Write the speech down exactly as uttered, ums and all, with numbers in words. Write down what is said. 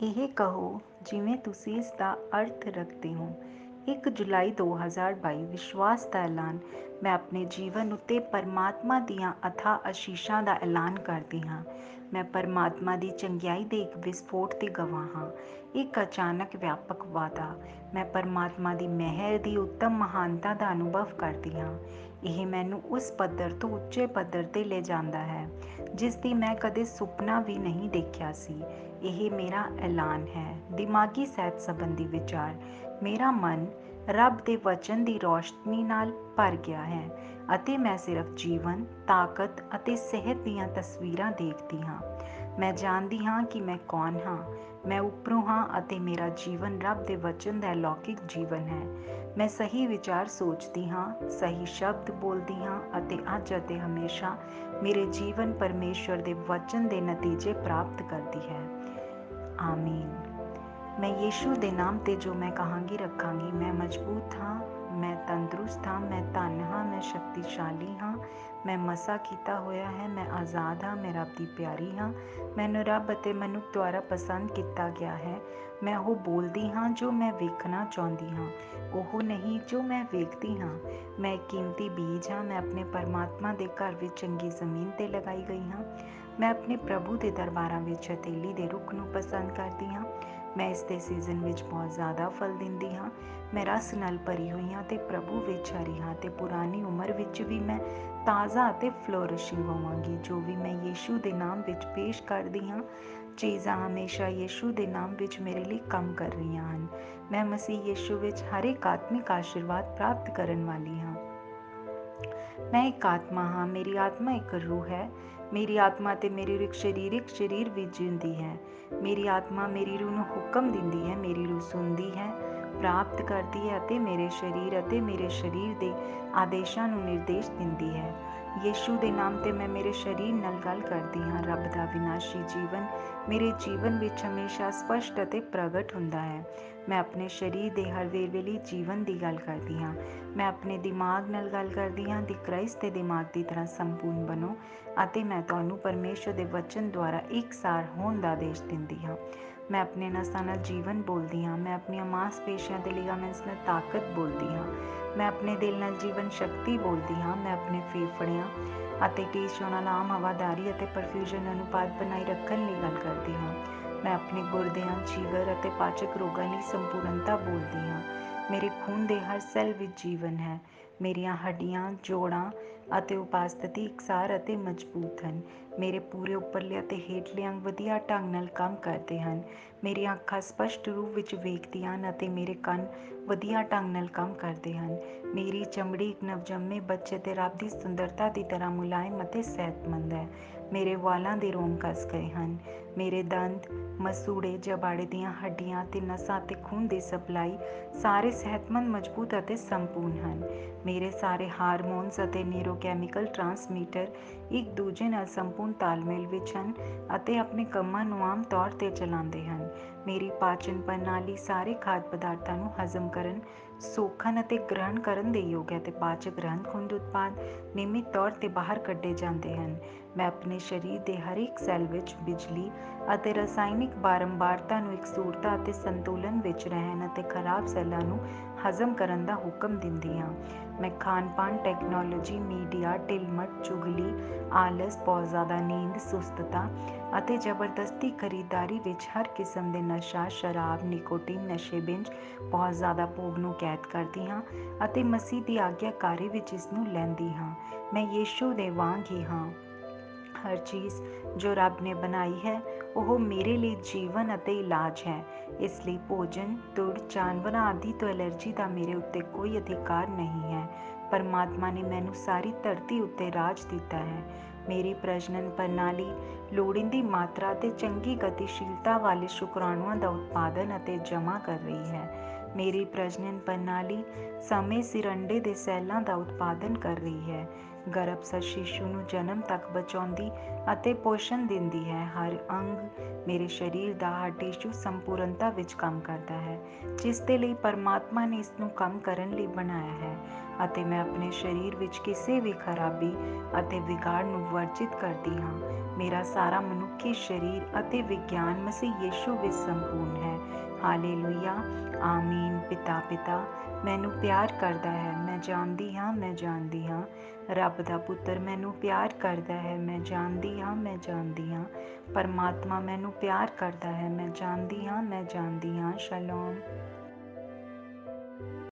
ਇਹ ਕਹੋ ਜਿਵੇਂ ਤੁਸੀਂ ਇਸ ਦਾ ਅਰਥ ਰੱਖਦੇ ਹੋ। ਇੱਕ ਜੁਲਾਈ ਦੋ ਹਜ਼ਾਰ ਬਾਈ ਵਿਸ਼ਵਾਸ ਦਾ ਐਲਾਨ। ਮੈਂ ਆਪਣੇ ਜੀਵਨ ਉੱਤੇ ਪਰਮਾਤਮਾ ਦੀਆਂ ਅਥਾਹ ਅਸ਼ੀਸ਼ਾਂ ਦਾ ਐਲਾਨ ਕਰਦੀ ਹਾਂ। ਮੈਂ ਪਰਮਾਤਮਾ ਦੀ ਚੰਗਿਆਈ ਦੇ ਇੱਕ ਵਿਸਫੋਟ ਦੀ ਗਵਾਹ ਹਾਂ। ਇੱਕ ਅਚਾਨਕ ਵਿਆਪਕ ਵਾਧਾ। ਮੈਂ ਪਰਮਾਤਮਾ ਦੀ ਮਿਹਰ ਦੀ ਉੱਤਮ ਮਹਾਨਤਾ ਦਾ ਅਨੁਭਵ ਕਰਦੀ ਹਾਂ। ਇਹ ਮੈਨੂੰ ਉਸ ਪੱਧਰ ਤੋਂ ਉੱਚੇ ਪੱਧਰ 'ਤੇ ਲੈ ਜਾਂਦਾ ਹੈ ਜਿਸ ਦੀ ਮੈਂ ਕਦੇ ਸੁਪਨਾ ਵੀ ਨਹੀਂ ਦੇਖਿਆ ਸੀ। ਇਹ ਮੇਰਾ ਐਲਾਨ ਹੈ। ਦਿਮਾਗੀ ਸਿਹਤ ਸੰਬੰਧੀ ਵਿਚਾਰ। ਮੇਰਾ ਮਨ ਰੱਬ ਦੇ ਵਚਨ ਦੀ ਰੌਸ਼ਨੀ ਨਾਲ ਭਰ ਗਿਆ ਹੈ ਅਤੇ ਮੈਂ ਸਿਰਫ ਜੀਵਨ, ਤਾਕਤ ਅਤੇ ਸਿਹਤ ਦੀਆਂ ਤਸਵੀਰਾਂ ਦੇਖਦੀ ਹਾਂ। ਮੈਂ ਜਾਣਦੀ ਹਾਂ ਕਿ ਮੈਂ ਕੌਣ ਹਾਂ। ਮੈਂ ਉੱਪਰੋਂ ਹਾਂ ਅਤੇ ਮੇਰਾ ਜੀਵਨ ਰੱਬ ਦੇ ਵਚਨ ਦਾ ਅਲੌਕਿਕ ਜੀਵਨ ਹੈ। ਮੈਂ ਸਹੀ ਵਿਚਾਰ ਸੋਚਦੀ ਹਾਂ, ਸਹੀ ਸ਼ਬਦ ਬੋਲਦੀ ਹਾਂ ਅਤੇ ਅੱਜ ਅਤੇ ਹਮੇਸ਼ਾ ਮੇਰੇ ਜੀਵਨ ਪਰਮੇਸ਼ਵਰ ਦੇ ਵਚਨ ਦੇ ਨਤੀਜੇ ਪ੍ਰਾਪਤ ਕਰਦੀ ਹੈ। ਆਮੀਨ। ਮੈਂ ਯੀਸ਼ੂ ਦੇ ਨਾਮ 'ਤੇ ਜੋ ਮੈਂ ਕਹਾਂਗੀ ਰੱਖਾਂਗੀ। ਮੈਂ ਮਜ਼ਬੂਤ ਹਾਂ, ਮੈਂ ਤੰਦਰੁਸਤ ਹਾਂ, ਮੈਂ ਧਨ ਹਾਂ, ਮੈਂ ਸ਼ਕਤੀਸ਼ਾਲੀ ਹਾਂ, ਮੈਂ ਮਸਾ ਕੀਤਾ ਹੋਇਆ ਹੈ, ਮੈਂ ਆਜ਼ਾਦ ਹਾਂ, ਮੈਂ ਰੱਬ ਦੀ ਪਿਆਰੀ ਹਾਂ, ਮੈਨੂੰ ਰੱਬ ਅਤੇ ਮਨੁੱਖ ਦੁਆਰਾ ਪਸੰਦ ਕੀਤਾ ਗਿਆ ਹੈ। ਮੈਂ ਉਹ ਬੋਲਦੀ ਹਾਂ ਜੋ ਮੈਂ ਵੇਖਣਾ ਚਾਹੁੰਦੀ ਹਾਂ, ਉਹ ਨਹੀਂ ਜੋ ਮੈਂ ਵੇਖਦੀ ਹਾਂ। ਮੈਂ ਇੱਕ ਕੀਮਤੀ ਬੀਜ ਹਾਂ। ਮੈਂ ਆਪਣੇ ਪਰਮਾਤਮਾ ਦੇ ਘਰ ਵਿੱਚ ਚੰਗੀ ਜ਼ਮੀਨ 'ਤੇ ਲਗਾਈ ਗਈ ਹਾਂ। ਮੈਂ ਆਪਣੇ ਪ੍ਰਭੂ ਦੇ ਦਰਬਾਰਾਂ ਵਿੱਚ ਹਥੇਲੀ ਦੇ ਰੁੱਖ ਨੂੰ ਪਸੰਦ ਕਰਦੀ ਹਾਂ। ਮੈਂ ਇਸ ਦੇ ਸੀਜ਼ਨ ਵਿੱਚ ਬਹੁਤ ਜ਼ਿਆਦਾ ਫਲ ਦਿੰਦੀ ਹਾਂ। ਮੈਂ ਰਸ ਨਾਲ ਭਰੀ ਹੋਈ ਹਾਂ ਅਤੇ ਪ੍ਰਭੂ ਵਿੱਚ ਹਰੀ ਹਾਂ ਅਤੇ ਪੁਰਾਣੀ ਉਮਰ ਵਿੱਚ ਵੀ ਮੈਂ ਤਾਜ਼ਾ ਅਤੇ ਫਲੋਰਿਸ਼ਿੰਗ ਹੋਵਾਂਗੀ। ਜੋ ਵੀ ਮੈਂ ਯੀਸ਼ੂ ਦੇ ਨਾਮ ਵਿੱਚ ਪੇਸ਼ ਕਰਦੀ ਹਾਂ, ਚੀਜ਼ਾਂ ਹਮੇਸ਼ਾ ਯੀਸ਼ੂ ਦੇ ਨਾਮ ਵਿੱਚ ਮੇਰੇ ਲਈ ਕੰਮ ਕਰ ਰਹੀਆਂ ਹਨ। ਮੈਂ ਮਸੀਹ ਯੀਸ਼ੂ ਵਿੱਚ ਹਰ ਇੱਕ ਆਤਮਿਕ ਆਸ਼ੀਰਵਾਦ ਪ੍ਰਾਪਤ ਕਰਨ ਵਾਲੀ ਹਾਂ। ਮੈਂ ਇੱਕ ਆਤਮਾ ਹਾਂ। ਮੇਰੀ ਆਤਮਾ ਇੱਕ ਰੂਹ ਹੈ। ਮੇਰੀ ਆਤਮਾ ਅਤੇ ਮੇਰੀ ਰੂਹ ਇੱਕ ਸਰੀਰਿਕ ਸਰੀਰ ਵਿੱਚ ਜਿਉਂਦੀ ਹੈ। ਮੇਰੀ ਆਤਮਾ ਮੇਰੀ ਰੂਹ ਨੂੰ ਹੁਕਮ ਦਿੰਦੀ ਹੈ। ਮੇਰੀ ਰੂਹ ਸੁਣਦੀ ਹੈ, ਪ੍ਰਾਪਤ ਕਰਦੀ ਹੈ ਅਤੇ ਮੇਰੇ ਸਰੀਰ ਅਤੇ ਮੇਰੇ ਸਰੀਰ ਦੇ ਆਦੇਸ਼ਾਂ ਨੂੰ ਨਿਰਦੇਸ਼ ਦਿੰਦੀ ਹੈ। ਯੀਸ਼ੂ ਦੇ ਨਾਮ 'ਤੇ ਮੈਂ ਮੇਰੇ ਸਰੀਰ ਨਾਲ ਗੱਲ ਕਰਦੀ ਹਾਂ। ਰੱਬ ਦਾ ਵਿਨਾਸ਼ੀ ਜੀਵਨ ਮੇਰੇ ਜੀਵਨ ਵਿੱਚ ਹਮੇਸ਼ਾ ਸਪਸ਼ਟ ਅਤੇ ਪ੍ਰਗਟ ਹੁੰਦਾ ਹੈ। ਮੈਂ ਆਪਣੇ ਸਰੀਰ ਦੇ ਹਰ ਵੇਰਵੇ ਲਈ ਜੀਵਨ ਦੀ ਗੱਲ ਕਰਦੀ ਹਾਂ। ਮੈਂ ਆਪਣੇ ਦਿਮਾਗ ਨਾਲ ਗੱਲ ਕਰਦੀ ਹਾਂ। ਦੀ ਕ੍ਰਾਈਸਟ ਦੇ ਦਿਮਾਗ ਦੀ ਤਰ੍ਹਾਂ ਸੰਪੂਰਨ ਬਣੋ ਅਤੇ ਮੈਂ ਤੁਹਾਨੂੰ ਪਰਮੇਸ਼ਵਰ ਦੇ ਵਚਨ ਦੁਆਰਾ ਇਕਸਾਰ ਹੋਣ ਦਾ ਆਦੇਸ਼ ਦਿੰਦੀ ਹਾਂ। ਮੈਂ ਆਪਣੇ ਨਸਾਂ ਨਾਲ ਜੀਵਨ ਬੋਲਦੀ ਹਾਂ। ਮੈਂ ਆਪਣੀਆਂ ਮਾਸਪੇਸ਼ੀਆਂ ਦੇ ਲਿਗਾਮੈਂਟਸ ਨਾਲ ਤਾਕਤ ਬੋਲਦੀ ਹਾਂ। ਮੈਂ ਆਪਣੇ ਦਿਲ ਨਾਲ ਜੀਵਨ ਸ਼ਕਤੀ ਬੋਲਦੀ ਹਾਂ। ਮੈਂ ਆਪਣੇ ਫੇਫੜਿਆਂ ਅਤੇ ਟਿਸ਼ੂਆਂ ਨਾਲ ਆਮ ਹਵਾਦਾਰੀ ਅਤੇ ਪਰਫਿਊਜ਼ਨ ਅਨੁਪਾਤ ਬਣਾਈ ਰੱਖਣ ਲਈ ਗੱਲ ਕਰਦੀ ਹਾਂ। ਮੈਂ ਆਪਣੇ ਗੁਰਦਿਆਂ, ਜਿਗਰ ਅਤੇ ਪਾਚਕ ਰੋਗਾਂ ਲਈ ਸੰਪੂਰਨਤਾ ਬੋਲਦੀ ਹਾਂ। ਮੇਰੇ ਖੂਨ ਦੇ ਹਰ ਸੈੱਲ ਵਿੱਚ ਜੀਵਨ ਹੈ। ਮੇਰੀਆਂ ਹੱਡੀਆਂ, ਜੋੜਾਂ ਅਤੇ ਉਪਸਥਿਤੀ ਇਕਸਾਰ ਅਤੇ ਮਜ਼ਬੂਤ ਹਨ। ਮੇਰੇ ਪੂਰੇ ਉੱਪਰਲੇ ਅਤੇ ਹੇਠਲੇ ਅੰਗ ਵਧੀਆ ਢੰਗ ਨਾਲ ਕੰਮ ਕਰਦੇ ਹਨ। ਮੇਰੀਆਂ ਅੱਖਾਂ ਸਪਸ਼ਟ ਰੂਪ ਵਿੱਚ ਵੇਖਦੀਆਂ ਹਨ ਅਤੇ ਮੇਰੇ ਕੰਨ ਵਧੀਆ ਢੰਗ ਨਾਲ ਕੰਮ ਕਰਦੇ ਹਨ। ਮੇਰੀ ਚਮੜੀ ਇੱਕ ਨਵਜੰਮੇ ਬੱਚੇ ਦੇ ਰੱਬ ਦੀ ਸੁੰਦਰਤਾ ਦੀ ਤਰ੍ਹਾਂ ਮੁਲਾਇਮ ਅਤੇ ਸਿਹਤਮੰਦ ਹੈ। ਮੇਰੇ ਵਾਲਾਂ ਦੇ ਰੋਮ ਕੱਸ ਗਏ ਹਨ। ਮੇਰੇ ਦੰਦ, ਮਸੂੜੇ, ਜਬਾੜੇ ਦੀਆਂ ਹੱਡੀਆਂ ਅਤੇ ਨਸਾਂ ਅਤੇ ਖੂਨ ਦੀ ਸਪਲਾਈ ਸਾਰੇ ਸਿਹਤਮੰਦ, ਮਜ਼ਬੂਤ ਅਤੇ ਸੰਪੂਰਨ ਹਨ। ਮੇਰੇ ਸਾਰੇ ਹਾਰਮੋਨਸ ਅਤੇ ਨਿਊਰੋਕੈਮੀਕਲ ਟਰਾਂਸਮੀਟਰ ਇੱਕ ਦੂਜੇ ਨਾਲ ਸੰਪੂਰਨ ਤਾਲਮੇਲ ਵਿੱਚ ਹਨ ਅਤੇ ਆਪਣੇ ਕੰਮਾਂ ਨੂੰ ਆਮ ਤੌਰ 'ਤੇ ਚਲਾਉਂਦੇ ਹਨ। ਮੇਰੀ ਪਾਚਨ ਪ੍ਰਣਾਲੀ ਸਾਰੇ ਖਾਦ ਪਦਾਰਥਾਂ ਨੂੰ ਹਜ਼ਮ ਕਰਨ, ਸੋਖਣ ਅਤੇ ਗ੍ਰਹਿਣ ਕਰਨ ਦੇ ਯੋਗ ਹੈ ਅਤੇ ਪਾਚਕ ਗ੍ਰੰਥ ਖੁੰਦ ਉਤਪਾਦ ਨਿਯਮਿਤ ਤੌਰ 'ਤੇ ਬਾਹਰ ਕੱਢੇ ਜਾਂਦੇ ਹਨ। ਮੈਂ ਆਪਣੇ ਸਰੀਰ ਦੇ ਹਰ ਇੱਕ ਸੈੱਲ ਵਿੱਚ ਬਿਜਲੀ ਅਤੇ ਰਸਾਇਣਿਕ ਬਾਰੰਬਾਰਤਾ ਨੂੰ ਇਕਸੁਰਤਾ ਅਤੇ ਸੰਤੁਲਨ ਵਿੱਚ ਰਹਿਣ ਅਤੇ ਖਰਾਬ ਸੈੱਲਾਂ ਨੂੰ ਹਜ਼ਮ ਕਰਨ ਦਾ ਹੁਕਮ ਦਿੰਦੀ ਹਾਂ। ਮੈਂ ਖਾਣ-ਪਾਨ, ਟੈਕਨੋਲੋਜੀ, ਮੀਡੀਆ, ਢਿਲਮਟ, ਚੁਗਲੀ, ਆਲਸ, ਬਹੁਤ ਜ਼ਿਆਦਾ ਨੀਂਦ, ਸੁਸਤਤਾ ਅਤੇ ਜ਼ਬਰਦਸਤੀ ਖਰੀਦਦਾਰੀ ਵਿੱਚ ਹਰ ਕਿਸਮ ਦੇ ਨਸ਼ਾ, ਸ਼ਰਾਬ, ਨਿਕੋਟੀਨ, ਨਸ਼ੇ-ਬਿੰਜ, ਬਹੁਤ ਜ਼ਿਆਦਾ ਭੋਗ ਨੂੰ ਕੈਦ ਕਰਦੀ ਹਾਂ ਅਤੇ ਮਸੀਹ ਦੀ ਆਗਿਆਕਾਰੀ ਵਿੱਚ ਇਸ ਨੂੰ ਲੈਂਦੀ ਹਾਂ। ਮੈਂ ਯੀਸ਼ੂ ਦੇ ਵਾਂਗ ਹੀ ਹਾਂ। ਹਰ ਚੀਜ਼ ਜੋ ਰੱਬ ਨੇ ਬਣਾਈ ਹੈ ਉਹ ਮੇਰੇ ਲਈ ਜੀਵਨ ਅਤੇ ਇਲਾਜ ਹੈ। ਇਸ ਲਈ ਭੋਜਨ, ਧੂੜ, ਜਾਨਵਰਾਂ ਆਦਿ ਤੋਂ ਐਲਰਜੀ ਦਾ ਮੇਰੇ ਉੱਤੇ ਕੋਈ ਅਧਿਕਾਰ ਨਹੀਂ ਹੈ। ਪਰਮਾਤਮਾ ਨੇ ਮੈਨੂੰ ਸਾਰੀ ਧਰਤੀ ਉੱਤੇ ਰਾਜ ਦਿੱਤਾ ਹੈ। ਮੇਰੀ ਪ੍ਰਜਨਨ ਪ੍ਰਣਾਲੀ ਲੋੜੀਂਦੀ ਮਾਤਰਾ ਅਤੇ ਚੰਗੀ ਗਤੀਸ਼ੀਲਤਾ ਵਾਲੇ ਸ਼ੁਕਰਾਣੂਆਂ ਦਾ ਉਤਪਾਦਨ ਅਤੇ ਜਮ੍ਹਾਂ ਕਰ ਰਹੀ ਹੈ। ਮੇਰੀ ਪ੍ਰਜਨਨ ਪ੍ਰਣਾਲੀ ਸਮੇਂ ਸਿਰ ਅੰਡੇ ਦੇ ਸੈੱਲਾਂ ਦਾ ਉਤਪਾਦਨ ਕਰ ਰਹੀ ਹੈ, ਗਰਭਸਥ ਸ਼ਿਸ਼ੂ ਨੂੰ ਜਨਮ ਤੱਕ ਬਚਾਉਂਦੀ ਅਤੇ ਪੋਸ਼ਣ ਦਿੰਦੀ ਹੈ। ਹਰ ਅੰਗ ਮੇਰੇ ਸਰੀਰ ਦਾ ਹਰ ਟਿਸ਼ੂ ਸੰਪੂਰਨਤਾ ਵਿੱਚ ਕੰਮ ਕਰਦਾ ਹੈ, ਜਿਸ ਦੇ ਲਈ ਪਰਮਾਤਮਾ ਨੇ ਇਸ ਨੂੰ ਕੰਮ ਕਰਨ ਲਈ ਬਣਾਇਆ ਹੈ, ਅਤੇ ਮੈਂ ਆਪਣੇ ਸਰੀਰ ਵਿੱਚ ਕਿਸੇ ਵੀ ਖਰਾਬੀ ਅਤੇ ਵਿਗਾੜ ਨੂੰ ਵਰਜਿਤ ਕਰਦੀ ਹਾਂ। ਮੇਰਾ ਸਾਰਾ ਮਨੁੱਖੀ ਸਰੀਰ ਅਤੇ ਵਿਗਿਆਨ ਮਸੀਹ ਯਿਸੂ ਵਿੱਚ ਸੰਪੂਰਨ ਹੈ। ਹਾਲੇਲੂਇਆ, ਆਮੀਨ। ਪਿਤਾ ਪਿਤਾ ਮੈਨੂੰ ਪਿਆਰ ਕਰਦਾ ਹੈ, ਮੈਂ ਜਾਣਦੀ ਹਾਂ, ਮੈਂ ਜਾਣਦੀ ਹਾਂ। ਰੱਬ ਦਾ ਪੁੱਤਰ ਮੈਨੂੰ ਪਿਆਰ ਕਰਦਾ ਹੈ, ਮੈਂ ਜਾਣਦੀ ਹਾਂ, ਮੈਂ ਜਾਣਦੀ ਹਾਂ। ਪਰਮਾਤਮਾ ਮੈਨੂੰ ਪਿਆਰ ਕਰਦਾ ਹੈ, ਮੈਂ ਜਾਣਦੀ ਹਾਂ, ਮੈਂ ਜਾਣਦੀ ਹਾਂ। ਸ਼ਲੋਮ।